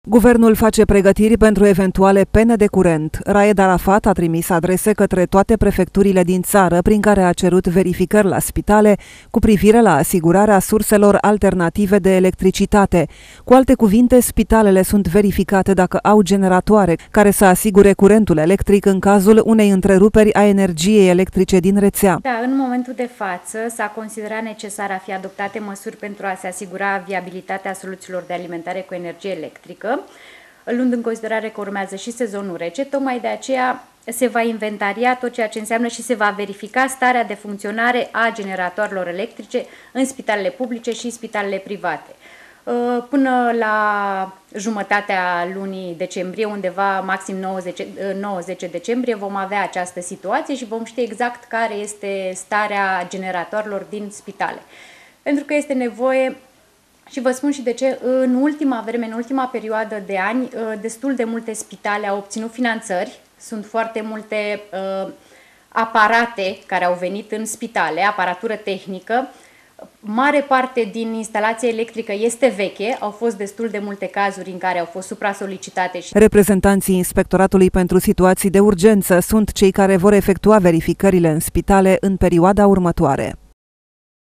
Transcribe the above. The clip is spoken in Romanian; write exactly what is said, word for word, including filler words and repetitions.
Guvernul face pregătiri pentru eventuale pene de curent. Raed Arafat a trimis adrese către toate prefecturile din țară prin care a cerut verificări la spitale cu privire la asigurarea surselor alternative de electricitate. Cu alte cuvinte, spitalele sunt verificate dacă au generatoare care să asigure curentul electric în cazul unei întreruperi a energiei electrice din rețea. Da, în momentul de față s-a considerat necesar a fi adoptate măsuri pentru a se asigura viabilitatea soluțiilor de alimentare cu energie electrică, luând în considerare că urmează și sezonul rece. Tocmai de aceea se va inventaria tot ceea ce înseamnă și se va verifica starea de funcționare a generatoarelor electrice în spitalele publice și spitalele private. Până la jumătatea lunii decembrie, undeva maxim nouă-zece decembrie, vom avea această situație și vom ști exact care este starea generatoarelor din spitale. Pentru că este nevoie, și vă spun și de ce, în ultima vreme, în ultima perioadă de ani, destul de multe spitale au obținut finanțări, sunt foarte multe uh, aparate care au venit în spitale, aparatură tehnică. Mare parte din instalația electrică este veche, au fost destul de multe cazuri în care au fost supra-solicitate. Reprezentanții Inspectoratului pentru Situații de Urgență sunt cei care vor efectua verificările în spitale în perioada următoare.